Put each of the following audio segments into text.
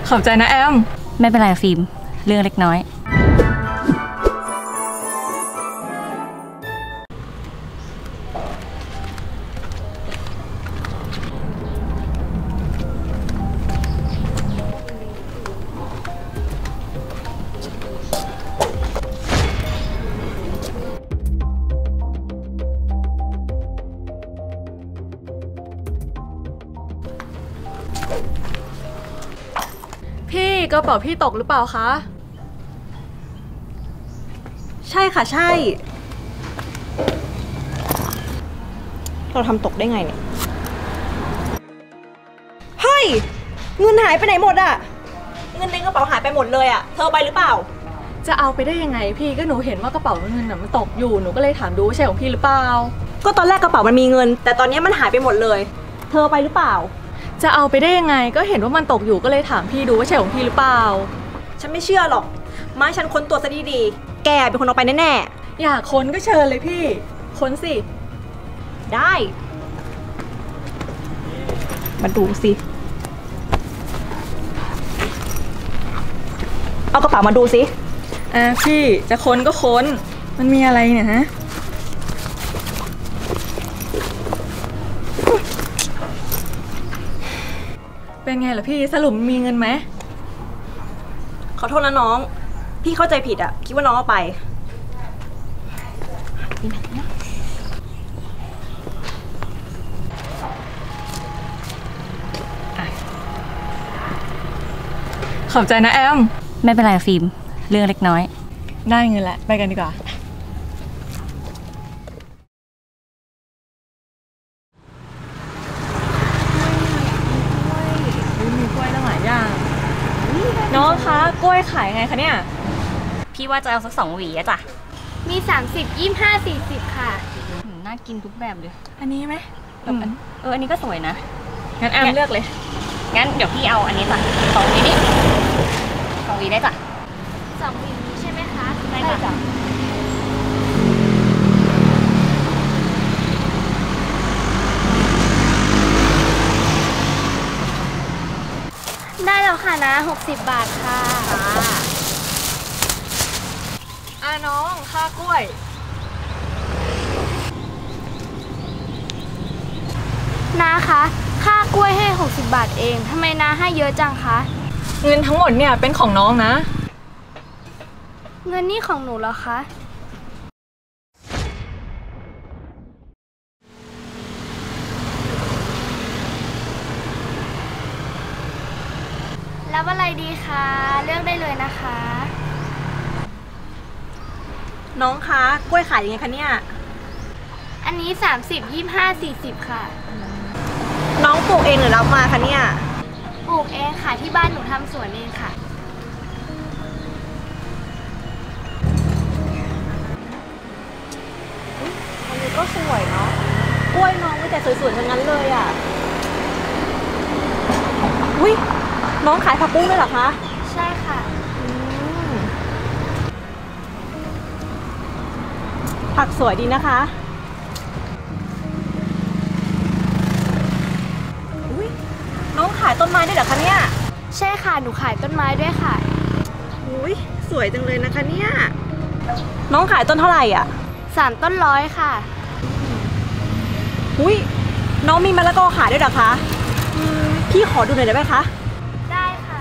ขอบใจนะแอมไม่เป็นไรฟิล์มเรื่องเล็กน้อยพี่กระเป๋าพี่ตกหรือเปล่าคะใช่ค่ะใช่เราทำตกได้ไงเนี่ยเฮ้ยเงินหายไปไหนหมดอะเงินในกระเป๋าหายไปหมดเลยอะเธอไปหรือเปล่าจะเอาไปได้ยังไงพี่ก็หนูเห็นว่ากระเป๋าเงินมันตกอยู่หนูก็เลยถามดูว่าใช่ของพี่หรือเปล่าก็ตอนแรกกระเป๋ามันมีเงินแต่ตอนนี้มันหายไปหมดเลยเธอไปหรือเปล่าจะเอาไปได้ยังไงก็เห็นว่ามันตกอยู่ก็เลยถามพี่ดูว่าใช่ของพี่หรือเปล่าฉันไม่เชื่อหรอกมาฉันค้นตัวซะดีๆแกเป็นคนเอาไปแน่ๆอยากค้นก็เชิญเลยพี่ค้นสิได้มาดูสิเอากระเป๋ามาดูสิพี่จะค้นก็ค้นมันมีอะไรเนี่ยฮะเป็นไงล่ะพี่สรุปมีเงินไหมขอโทษนะน้องพี่เข้าใจผิดอะคิดว่าน้องเอาไปขอบใจนะแอมไม่เป็นไรฟิล์มเรื่องเล็กน้อยได้เงินแล้วไปกันดีกว่ามีกล้วยตั้งหลายอย่างน้องคะกล้วยขายไงคะเนี่ยพี่ว่าจะเอาสัก2 หวีอะจ้ะมี30 25 40ค่ะน่ากินทุกแบบเลยอันนี้ไหมอันนี้ก็สวยนะงั้นแอมเลือกเลยงั้นเดี๋ยวพี่เอาอันนี้จ้ะ2 หวีนี้2 หวีได้จ้ะ 2 หวีนี้ใช่ไหมคะได้จ้ะได้แล้วค่ะนะ60 บาทค่ะน้องค่ากล้วยนาคะค่ากล้วยให้60 บาทเองทำไมนาให้เยอะจังคะเงินทั้งหมดเนี่ยเป็นของน้องนะเงินนี่ของหนูเหรอคะรับอะไรดีคะเลือกได้เลยนะคะน้องคะกล้วยขายยังไงคะเนี่ยอันนี้30 25 40ค่ะน้องปลูกเองหรือรับมาคะเนี่ยปลูกเองค่ะที่บ้านหนูทำสวนเองค่ะอันนี้ก็สวยเนาะกล้วยน้องมีแต่สวยๆทั้งนั้นเลยอ่ะอุ้ยน้องขายผักบุ้งด้วยเหรอคะใช่ค่ะผักสวยดีนะคะอุ้ยน้องขายต้นไม้ด้วยเหรอคะเนี่ยใช่ค่ะหนูขายต้นไม้ด้วยค่ะอุ้ยสวยจังเลยนะคะเนี่ยน้องขายต้นเท่าไหร่อ่ะ 3 ต้น100ค่ะอุ้ยน้องมีมะละกอขายด้วยเหรอคะพี่ขอดูหน่อยได้ไหมคะได้ค่ะ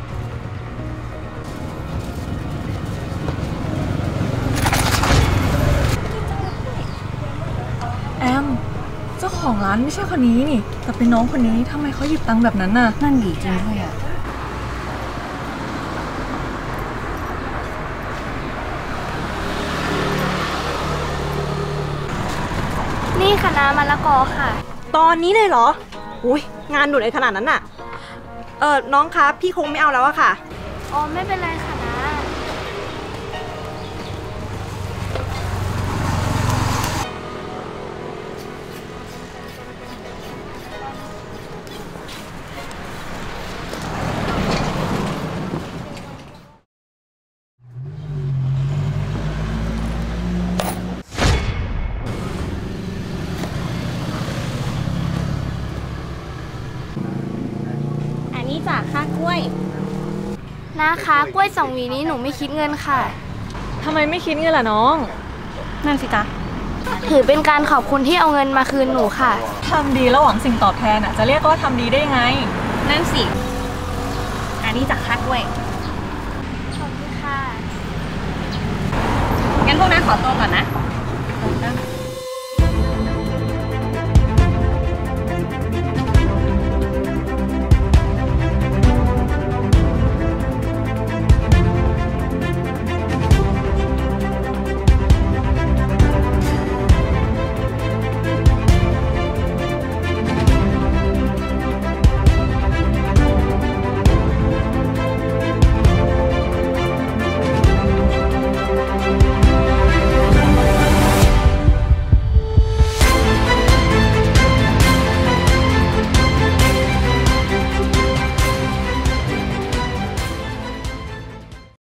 แอมเจ้าของร้านไม่ใช่คนนี้นี่แต่เป็นน้องคนนี้ทำไมเขาหยิบตังค์แบบนั้นน่ะนั่นดีจริงด้วยอะนี่ค่ะน้ำมะละกอค่ะตอนนี้เลยเหรออุ้ยงานด่วนเลยขนาดนั้นน่ะน้องคะพี่คงไม่เอาแล้วอะค่ะอ๋อไม่เป็นไรค่ะนะจากค่ากล้วยนะคะกล้วย2 หวีนี้หนูไม่คิดเงินค่ะทำไมไม่คิดเงินล่ะน้องนั่นสิจ๊ะถือเป็นการขอบคุณที่เอาเงินมาคืนหนูค่ะทำดีแล้วหวังสิ่งตอบแทนอ่ะ จะเรียกว่าทำดีได้ยังไงนั่นสิ อันนี้จากค่ากล้วยขอบคุณค่ะงั้นพวกนั้นขอตัวก่อนนะ